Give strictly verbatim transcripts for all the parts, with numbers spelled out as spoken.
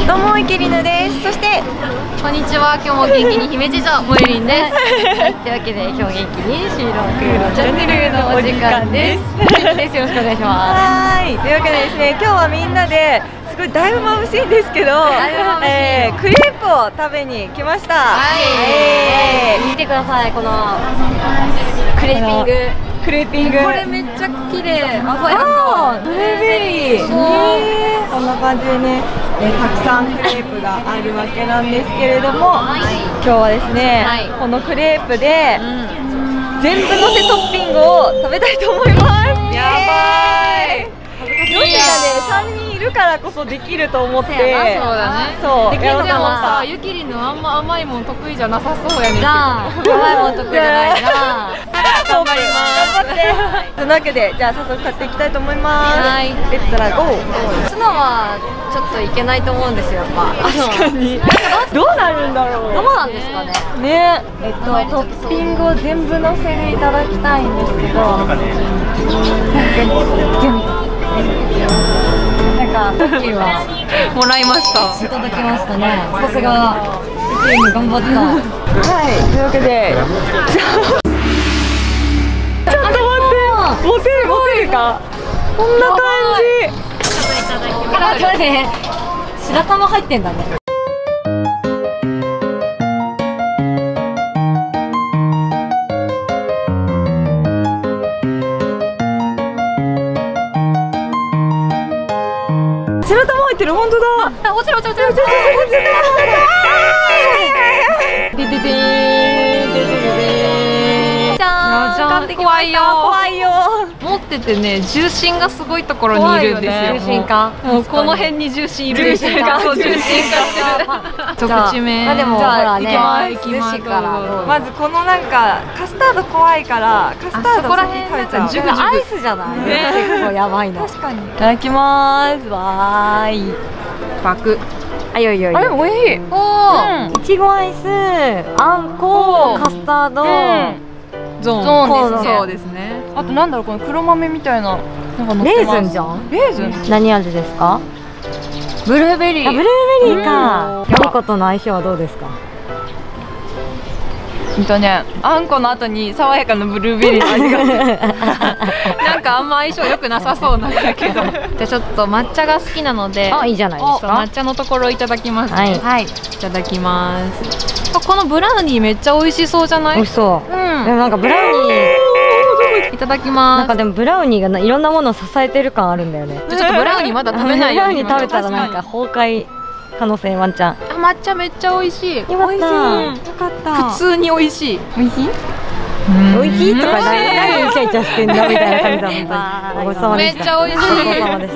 どうもいきりぬです。そしてこんにちは、今日も元気に姫路城もえりんです。はい、というわけで今日元気にシーロンクールチャンネルのお時間です。ですよろしくお願いします。 はい、というわけでですね、今日はみんなですごいだいぶ眩しいんですけど、えー、クレープを食べに来ました。 はい、えー、見てください、このクレーピング。 クレーピング。 これめっちゃ綺麗。鮮やか。 ブルーベリー。こんな感じでね、えー、たくさんクレープがあるわけなんですけれども、はい、今日はですね、はい、このクレープで、うん、全部のせトッピングを食べたいと思います。やばい。女子がね、さんにんいるからこそできると思って。そうだね。 そう。 できる。でもさ、ゆきりんのあんま甘いもん得意じゃなさそうやねんけど。甘いもん得意じゃないな。頑張ります。頑張って。 というわけで、じゃあ早速買っていきたいと思います。はい。レッツラゴー。 ツナはちょっといけないと思うんですよ、やっぱ。 確かに。どうなるんだろう。 どうなんですかね。 ね。えっとトッピングを全部のせていただきたいんですけど。全部。なんかさっきはもらいました。 いただきましたね。さすがチーム頑張った。はい、というわけでちょっと待って、モテるモテるか。こんな感じ。 あ、ちょっとね、白玉入ってんだね。 白玉入ってる、本当だ。 あ、落ちる落ちる落ちる落ちる。でででー。じゃーん。怖いよ。 怖いよ。 持っててね、重心がすごいところにいるんですよ。重心か。もうこの辺に重心いる。重心か。そう、重心か。一口目。 あ、でもほらね。 行きます。 まずこのなんかカスタード怖いからカスタードそこら辺なんか熟アイスじゃない。結構やばいな。確かに。いただきます。わーい。 パク。 あ、いよいよいよ。あれ美味しい。おお。いちごアイス、あんこ、カスタード。 ゾーン。そうですね。 あとなんだろう、この黒豆みたいななんか乗ってます。レーズンじゃん。レーズン。何味ですか？ ブルーベリー。 ブルーベリーか。あんことの相性はどうですか？うんとね、あんこの後に爽やかなブルーベリーの味がなんかあんま相性良くなさそうなんだけど。じゃあちょっと抹茶が好きなので、 あ、いいじゃないですか。 抹茶のところいただきます。はい、はい、いただきます。このブラウニーめっちゃ美味しそうじゃない？ 美味しそう。うん。でもなんかブラウニーいただきます。 なんかでもブラウニーがいろんなものを支えてる感あるんだよね。 ちょっとブラウニーまだ食べないよ。 ブラウニー食べたらなんか崩壊可能性ワンチャン。あ、 抹茶めっちゃ美味しい。 よかった。よかった。 普通に美味しい。 美味しい？美味しいとか何イチャイチャしてんだみたいな感じだ本当に。ごちそうさまでした。 めっちゃ美味しい。 ごちそうさまでした。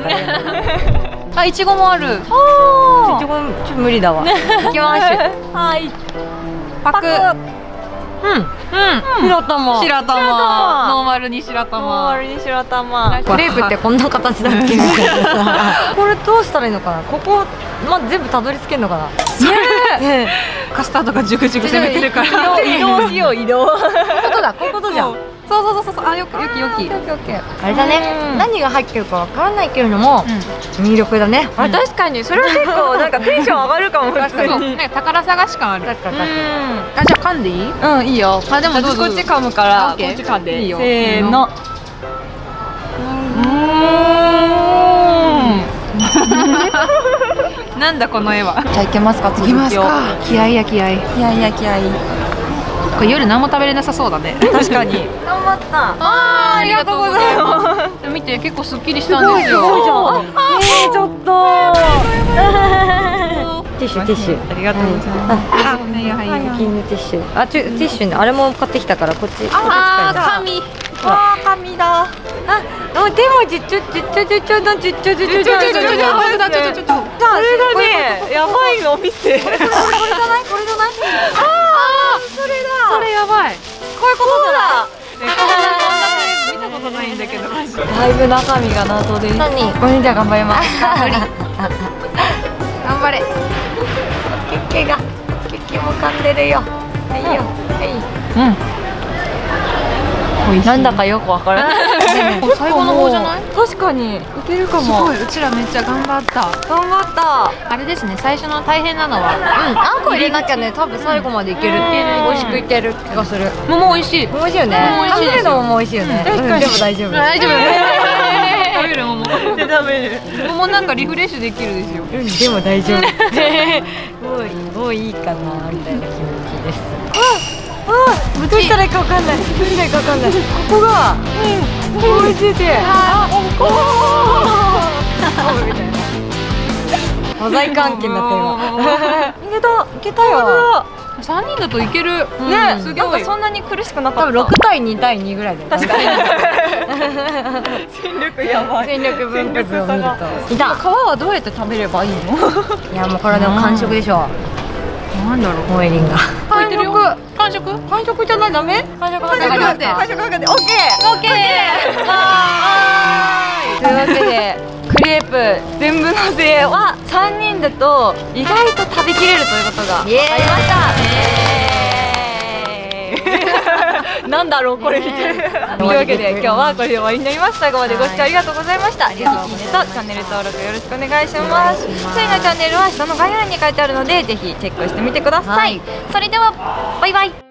あ、いちごもある。ああ。いちごちょっと無理だわ。行きましょう。はい。 パク。うん。うん。 白玉。白玉。 ノーマルに白玉。 ノーマルに白玉。クレープってこんな形だっけみたいなさ。これどうしたらいいのかな。ここま全部たどり着けるのかな。 ね。カスタードがジュクジュク攻めてるから。 移動しよう移動。こういうことだ。こういうことじゃん。 そうそうそうそう。あ、よくよきよき。 あれだね。何が入ってるかわからないけれども魅力だね。あ、確かにそれは結構なんかテンション上がるかも。 確かに。なんか宝探し感ある。 確かに確かに。 あ、じゃあ噛んでいい？ うん、いいよ。 あ、でもこっち噛むからこっち噛んでいいよ。せーの。 なんだこの絵は。 じゃあ行けますか。 続きを。気合や気合。 気合や気合。 これ夜何も食べれなさそうだね。 確かに。頑張った。ああ、ありがとうございます。 見て、結構すっきりしたんですよ。 ええ、ちょっと。ティッシュティッシュ。 ありがとうございます。あ、はい。 キングティッシュ。あ、ティッシュね、あれも買ってきたからこっち。 ああ、紙。 ああ、紙だ。あ、でもじっちょじっちょじっちょのじっちょじっちょじっちょじっちょじっちょ。じゃあ、これがね、やばいの見て。これじゃない？これじゃない？ああ、それだ。 それやばい。 こういうことだ。 見たことないんだけど。 だいぶ中身が謎です。何？これじゃ頑張ります。 頑張れ。 ケッケがケッケも噛んでるよ。はいよ。はい。うん。 なんだかよくわからない。最後の方じゃない？ 確かにいけるかも。 すごい、うちらめっちゃ頑張った。 頑張った。 あれですね、最初の大変なのは、 うん、あんこ入れなきゃね、多分最後までいけるっていう美味しくいける気がする。 桃美味しい。 美味しいよね。 桃美味しいですよ。 桃美味しいよね。 確かに。 でも大丈夫。 大丈夫。食べる桃。 食べる。 桃なんかリフレッシュできるですよ。 うん、でも大丈夫。もうもういいかなみたいな気持ちです。 あ、どうしたらいいかわかんない。どうしたらいいかわかんない。ここが、うん、美味しいで。あ、おお。みたいな。モザイク案件だった今。いけた、いけたよ。 三人だといける。 ね、 すごい。 なんかそんなに苦しくなかった。 多分六対二対二ぐらいだよ。 確かに。戦力やばい。 戦力分布図を見ると。いた。 皮はどうやって食べればいいの？ いやもうこれでも完食でしょ。 なんだろう。 モエリンが。 完食。完食？ 完食じゃないダメ？ 完食完食完なんで。完食なんで。オッケー。 オッケー。はーい。 というわけでクレープ全部のせはさんにんだと意外と食べきれるということが分かりました。なんだろうこれみたいな。というわけで今日はこれで終わりになります。最後までご視聴ありがとうございました。ぜひいいねとチャンネル登録よろしくお願いします。ふたりのチャンネルは下の概要欄に書いてあるのでぜひチェックしてみてください。それではバイバイ。